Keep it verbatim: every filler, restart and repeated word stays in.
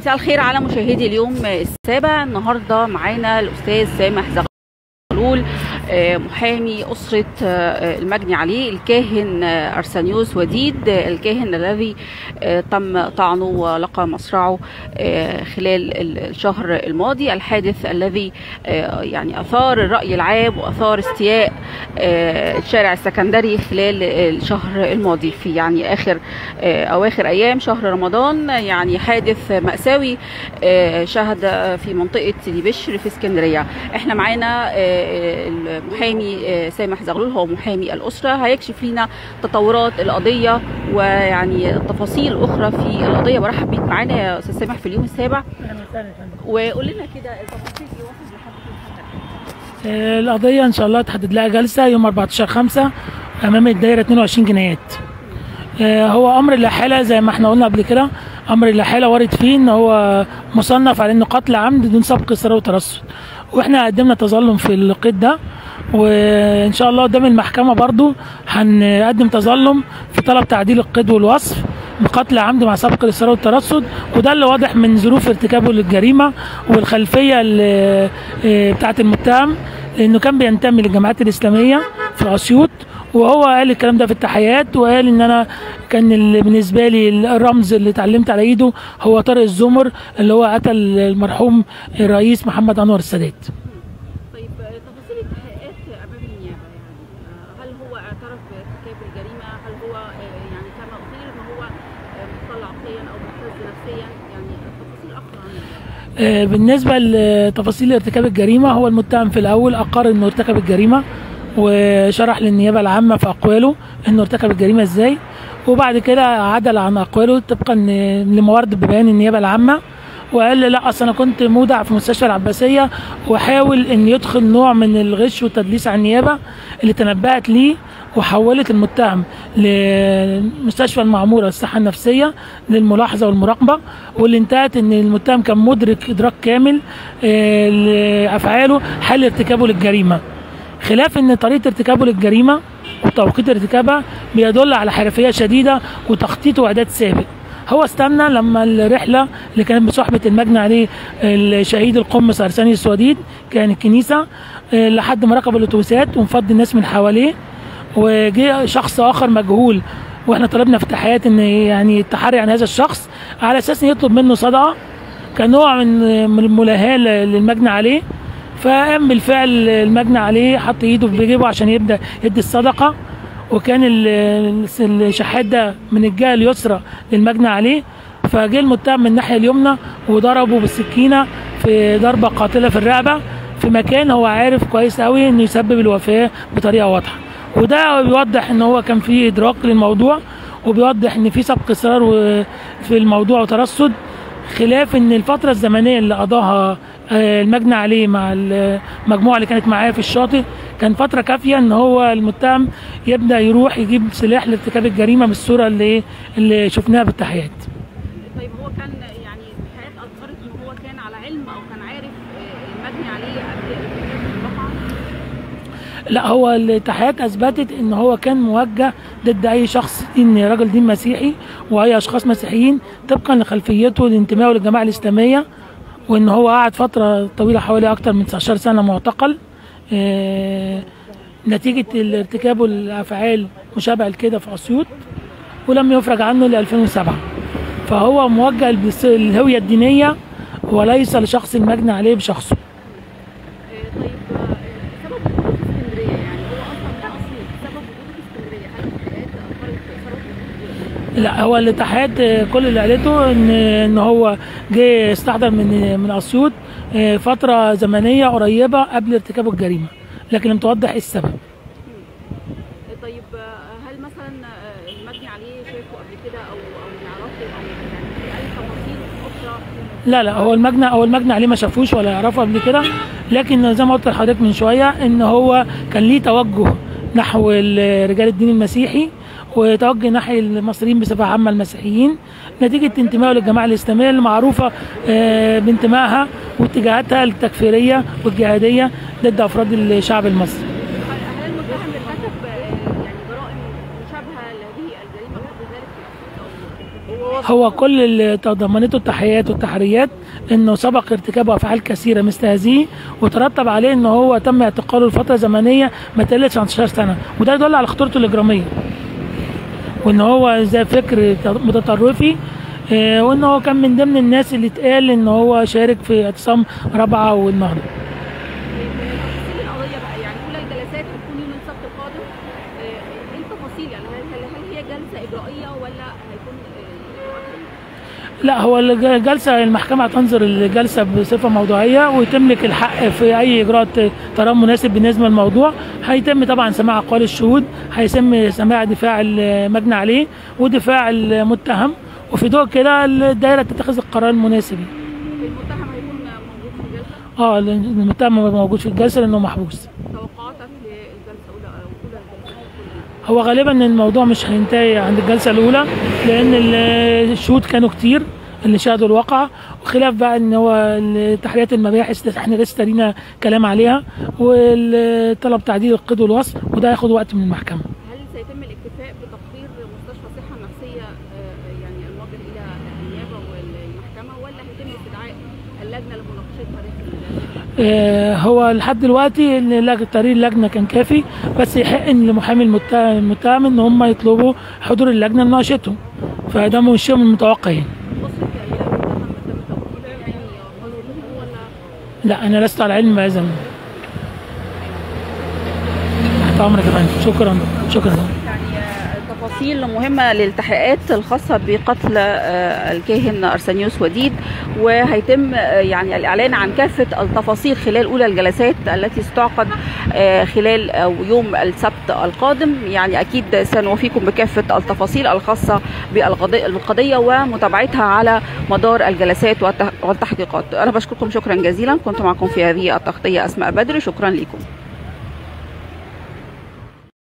مساء الخير على مشاهدي اليوم السابع. النهارده معانا الاستاذ سامح زغلول محامي أسرة المجني عليه، الكاهن أرسانيوس وديد، الكاهن الذي تم طعنه ولقى مصرعه خلال الشهر الماضي، الحادث الذي يعني أثار الرأي العام وأثار استياء الشارع السكندري خلال الشهر الماضي في يعني آخر أواخر أيام شهر رمضان. يعني حادث مأساوي شهد في منطقة سيدي بشر في اسكندرية. احنا معانا المحامي سامح زغلول، هو محامي الأسرة، هيكشف لنا تطورات القضية ويعني تفاصيل أخرى في القضية. برحب بيك معانا يا أستاذ سامح في اليوم السابع، وقول لنا كده تفاصيل ايه واحد لحد فين. القضية إن شاء الله تحدد لها جلسة يوم أربعتاشر خمسة أمام الدائرة اتنين وعشرين جنايات. هو أمر الإحالة زي ما احنا قلنا قبل كده، أمر الإحالة وارد فيه إن هو مصنف على إنه قتل عمد دون سبق إصرار وترصد، واحنا قدمنا تظلم في القيد ده، وان شاء الله قدام المحكمه برضو هنقدم تظلم في طلب تعديل القيد والوصف بقتل عمد مع سبق الاصرار والترصد. وده اللي واضح من ظروف ارتكابه للجريمه والخلفيه بتاعه المتهم، لانه كان بينتمي للجماعات الاسلاميه في اسيوط، وهو قال الكلام ده في التحيات، وقال ان انا كان بالنسبه لي الرمز اللي اتعلمت على ايده هو طارق الزمر اللي هو قتل المرحوم الرئيس محمد انور السادات. طيب تفاصيل التحقيقات امام النيابه، يعني هل هو اعترف بارتكاب الجريمه؟ هل هو يعني كما اثير ان هو مختل عقليا او مهتز نفسيا؟ يعني تفاصيل اكثر عنه. بالنسبه لتفاصيل ارتكاب الجريمه، هو المتهم في الاول اقر انه ارتكب الجريمه، وشرح للنيابه العامه في اقواله انه ارتكب الجريمه ازاي، وبعد كده عدل عن اقواله طبقا لموارد ببيان النيابه العامه، وقال لي لا اصل انا كنت مودع في مستشفى العباسيه، وحاول ان يدخل نوع من الغش والتدليس على النيابه اللي تنبأت ليه، وحولت المتهم لمستشفى المعموره الصحه النفسيه للملاحظه والمراقبه، واللي انتهت ان المتهم كان مدرك ادراك كامل لافعاله حال ارتكابه للجريمه، خلاف ان طريقه ارتكابه للجريمه وتوقيت ارتكابها بيدل على حرفيه شديده وتخطيط واعداد سابق. هو استنى لما الرحله اللي كانت بصحبه المجني عليه الشهيد القمص أرسانيوس وديد كان الكنيسه، لحد ما ركب الاتوبيسات ومفض الناس من حواليه، وجه شخص اخر مجهول، واحنا طلبنا في التحقيقات ان يعني التحري عن هذا الشخص على اساس ان يطلب منه صدقه كنوع من من الملاهاه للمجني عليه. فقام بالفعل المجني عليه حط ايده في جيبه عشان يبدا يدي الصدقه، وكان الشحات ده من الجهه اليسرى للمجني عليه، فجه المتهم من الناحيه اليمنى وضربه بالسكينه في ضربه قاتله في الرقبه في مكان هو عارف كويس قوي انه يسبب الوفاه بطريقه واضحه. وده بيوضح ان هو كان في ادراك للموضوع، وبيوضح ان في سبق اصرار في الموضوع وترصد، خلاف ان الفتره الزمنيه اللي قضاها المجني عليه مع المجموعه اللي كانت معاه في الشاطئ كان فتره كافيه ان هو المتهم يبدا يروح يجيب سلاح لارتكاب الجريمه بالصوره اللي اللي شفناها بالتحقيقات. طيب هو كان يعني التحقيقات اظهرت ان هو كان على علم او كان عارف المجني عليه قبل ارتكاب الواقعه؟ لا، هو التحقيقات اثبتت ان هو كان موجه ضد اي شخص دين راجل دين مسيحي واي اشخاص مسيحيين طبقا لخلفيته لانتمائه للجماعه الاسلاميه، وان هو قعد فتره طويله حوالي اكتر من تسعتاشر سنه معتقل آه نتيجه ارتكابه لافعال مشابهه لكده في اسيوط، ولم يفرج عنه ل ألفين وسبعة. فهو موجه للهويه الدينيه وليس لشخص المجني عليه بشخصه. طيب سبب وجوده في اسكندريه، يعني هو اصلا من اسيوط، سبب وجوده في اسكندريه هل التحقيقات اثرت؟ لا، هو الاتحاد كل اللي قالته ان ان هو جه استحضر من من اسيوط فتره زمنيه قريبه قبل ارتكاب الجريمه، لكن لم توضح ايه السبب. طيب هل مثلا المجني عليه شافه قبل كده او او يعرفه او يعني في اي تفاصيل اخرى؟ لا لا، هو المجني او المجني عليه ما شافوش ولا يعرفه قبل كده، لكن زي ما قلت لحضرتك من شويه ان هو كان ليه توجه نحو رجال الدين المسيحي، وتوجه ناحيه المصريين بصفه عامه المسيحيين نتيجه انتمائه للجماعه الاسلاميه المعروفه بانتمائها واتجاهاتها التكفيريه والجهاديه ضد افراد الشعب المصري. هل المتهم ارتكب يعني جرائم مشابهه لهذه الجريمه قبل ذلك في اسيوط؟ هو هو كل اللي تضمنته التحقيقات والتحريات انه سبق ارتكابه افعال كثيره مثل هذه، وترتب عليه ان هو تم اعتقاله لفتره زمنيه ما تقلش عن خمستاشر سنه، وده يدل على خطورته الاجراميه، وان هو زي فكر متطرفي، اه وان هو كان من ضمن الناس اللي اتقال ان هو شارك في اعتصام رابعه والنهضه. القضيه بقى يعني اولى الجلسات هتكون يوم السبت القادم، ايه التفاصيل يعني هل هي جلسه اجرائيه ولا هيكون لا، هو الجلسه المحكمه هتنظر الجلسه بصفه موضوعيه ويتم لك الحق في اي اجراء تراه مناسب بالنسبه للموضوع. هيتم طبعا سماع اقوال الشهود، هيتم سماع دفاع المجني عليه ودفاع المتهم، وفي ضوء كده الدائره تتخذ القرار المناسب. المتهم هيكون موجود في الجلسه؟ اه المتهم موجود في الجلسه لانه محبوس. توقعاتك للجلسه الاولى او اولى الجلسات؟ هو غالبا ان الموضوع مش هينتهي عند الجلسه الاولى، لان الشهود كانوا كتير اللي شاهدوا الواقعه، وخلاف بقى ان هو تحريات المباحث احنا لسه لينا كلام عليها، والطلب تعديل القيد والوصف، وده هياخد وقت من المحكمه. هل سيتم الاكتفاء بتقرير مستشفى الصحه النفسيه يعني الموجه الى النيابه والمحكمه، ولا هيتم استدعاء اللجنه لمناقشتها داخل؟ هو لحد دلوقتي ان تقرير اللجنه كان كافي، بس يحق ان لمحامي المتهم ان هم يطلبوا حضور اللجنه لمناقشتهم، فده مش شيء من المتوقع يعني. لا انا لست على علم بهذا. تحت امرك يا فندم. شكرا شكرا. تفاصيل مهمة للتحقيقات الخاصة بقتل الكاهن أرسنيوس وديد، وهيتم يعني الإعلان عن كافة التفاصيل خلال أولى الجلسات التي ستعقد خلال أو يوم السبت القادم. يعني أكيد سنوفيكم بكافة التفاصيل الخاصة بالقضية ومتابعتها على مدار الجلسات والتحقيقات. أنا بشكركم شكرا جزيلا، كنت معكم في هذه التغطية أسماء بدر، شكرا لكم.